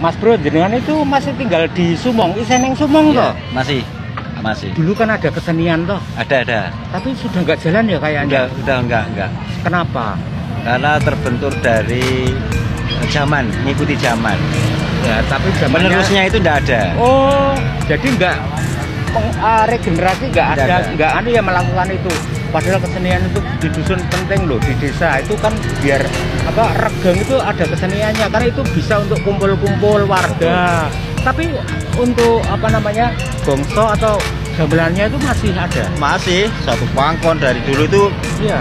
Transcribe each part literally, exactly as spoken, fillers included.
Mas Bro, jenengan itu masih tinggal di Sumong, Iseneng Sumong ya, toh? Masih, masih. Dulu kan ada kesenian toh? Ada, ada. Tapi sudah nggak jalan ya kayaknya? Udah, udah enggak, enggak. Kenapa? Karena terbentur dari zaman, mengikuti zaman. Ya, tapi zamannya... Penerusnya itu enggak ada. Oh, jadi nggak uh, regenerasi nggak ada, ada, nggak anu yang melakukan itu. Padahal kesenian itu di dusun penting loh, di desa itu kan biar apa regeng itu ada keseniannya karena itu bisa untuk kumpul-kumpul warga. Tapi untuk apa namanya gongso atau gamelannya itu masih ada. Masih satu pangkon dari dulu itu. Iya.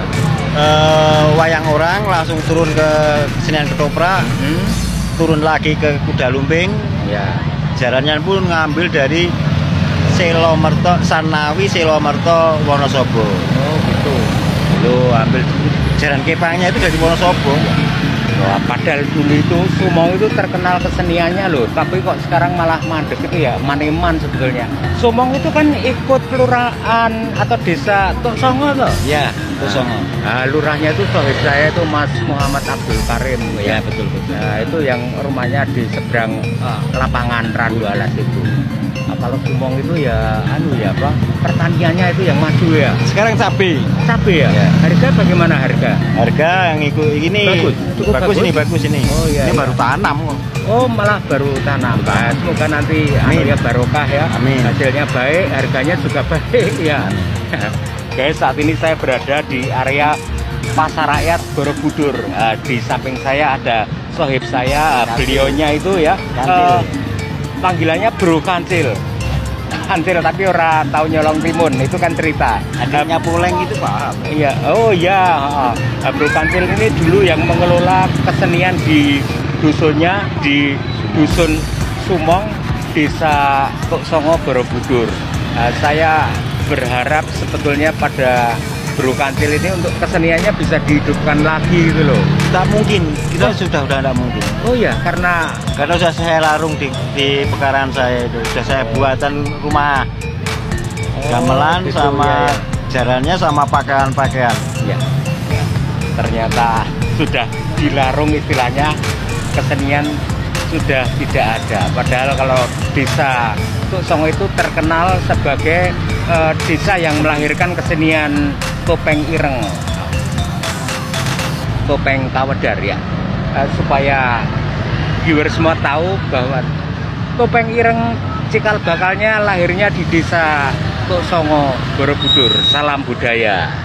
Uh, wayang orang langsung turun ke kesenian ketoprak, Hmm. turun lagi ke kuda lumping. Ya. Jalannya pun ngambil dari Selomerto, Sanawi, Selomerto, Wonosobo. Oh gitu. Lo ambil jalan kepangnya itu dari Wonosobo. Wah, padahal dulu itu Sumong itu terkenal keseniannya loh, tapi kok sekarang malah mandek itu ya, maneman sebetulnya. Sumong itu kan ikut kelurahan atau desa Tuk Songo toh? Ya, Tuk Songo. Nah, lurahnya itu sohib saya itu Mas Muhammad Abdul Karim ya, Ya, betul betul. Nah, itu yang rumahnya di seberang uh, lapangan Randu Alas itu. Nah, kalau Sumong itu ya anu ya apa? Pertaniannya itu yang maju ya. Sekarang cabai. Cabai ya? Ya. Harga bagaimana harga? Harga yang ikut ini Bagus, cukup bagus, bagus. ini bagus ini. Oh, iya, ini iya. baru tanam kok. Oh, malah baru tanam. Nah, semoga nanti anu ya barokah ya. Amin. Hasilnya baik, harganya juga baik ya. Guys, saat ini saya berada di area Pasar Rakyat Borobudur. Uh, di samping saya ada sohib saya, uh, beliaunya itu ya. Uh, panggilannya Bro Kancil. Kancil tapi orang tahu nyolong timun, itu kan cerita. Adanya Puleng itu paham. Iya, oh iya. Uh, Bro Kancil ini dulu yang mengelola kesenian di dusunnya di dusun Sumong, desa Tuk Songo, Borobudur. Uh, saya berharap sebetulnya pada Bro Kancil ini untuk keseniannya bisa dihidupkan lagi gitu loh. Tak mungkin, kita Oh. sudah udah tidak mungkin. Oh ya, karena Karena sudah saya larung di, di pekarangan saya itu, sudah saya buatan rumah gamelan gitu, sama ya, ya. jalannya sama pakaian-pakaian. Ya, ya. Ternyata sudah dilarung istilahnya, kesenian sudah tidak ada. Padahal kalau desa Tuk Songo itu terkenal sebagai uh, desa yang melahirkan kesenian topeng ireng, topeng kawedar ya. Uh, supaya viewer semua tahu bahwa topeng ireng cikal bakalnya lahirnya di desa Tuk Songo, Borobudur. Salam budaya.